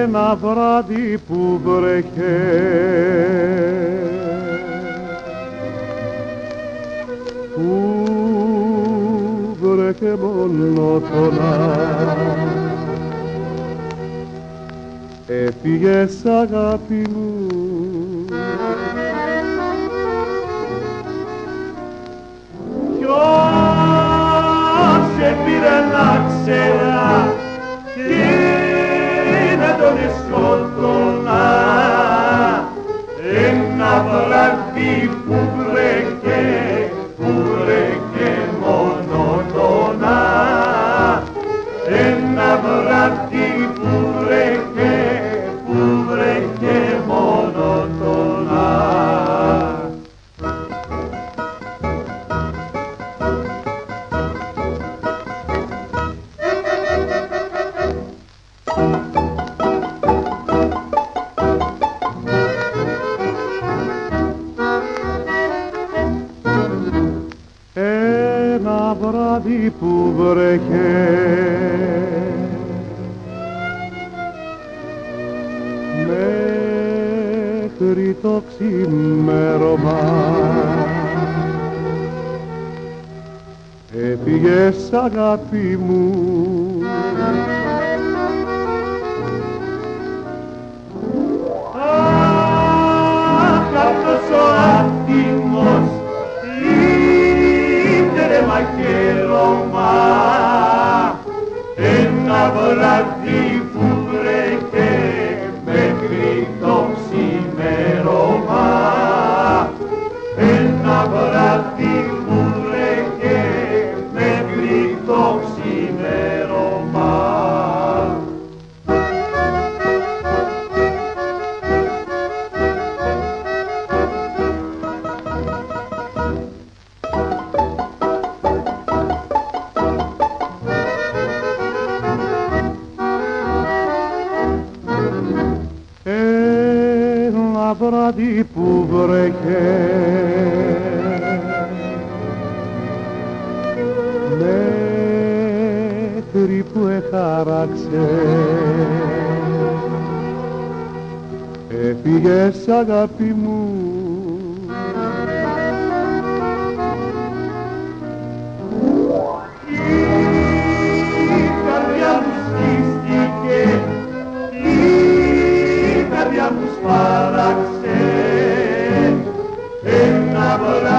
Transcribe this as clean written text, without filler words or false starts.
ένα βράδυ που βρέχε μονότονα έφυγες αγάπη μου ποιος σε πήρε να ξέρα τι να τον σκότωνα ένα βράδυ που βρέχε μονότονα ένα βράδυ που βρέχε μονότονα. Ένα βράδυ που βρέχε μέχρι το ξημέρωμα έφυγες αγάπη μου αχ, αυτός ο άτιμος ήτρε μαχαίρωμα ένα βράδυ που βρέχε μέχρι το ξημέρωμα ένα βράδυ που βρέχε μέχρι το ξημέρωμα. Ένα βράδυ που βρέχε μέχρι που εχάραξε έφυγες αγάπη μου η καρδιά μου σκίστηκε η καρδιά μου σπάραξε ένα βράδυ